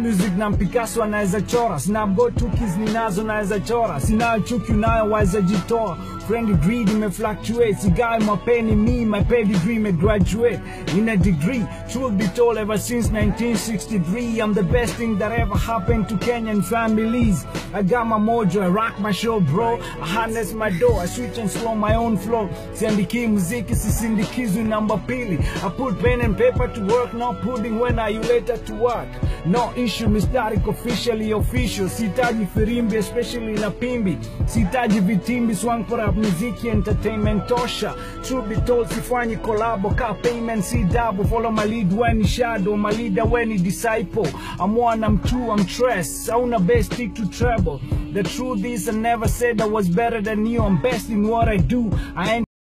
Music na Picasso anaweza chora, sina go tukis ninazo naweza chora, sina chuki unayo waweza jitoa. Friendly greed me fluctuate, sigai mapeni me, my pedigree me graduate in a degree. Truth be told, ever since 1963, I'm the best thing that ever happened to Kenyan families. I got my mojo, I rock my show, bro. I harness my door, I switch and slow my own flow. Siandiki muziki, sisindikizwi namba pili. I put pen and paper to work, not pudding when I you later to work. No issue, mistaric officially official. Sitaji firimbi, especially na pimbi. Sitaji vitimbi, swang for up muziki, entertainment tosha. Truth be told, sifanyi collabo, ka payment, si double. Follow my lead when shadow, my leader when disciple. I'm one, I'm two, I'm tres. I wanna best stick to treble. The truth is I never said I was better than you. I'm best in what I do. I ain't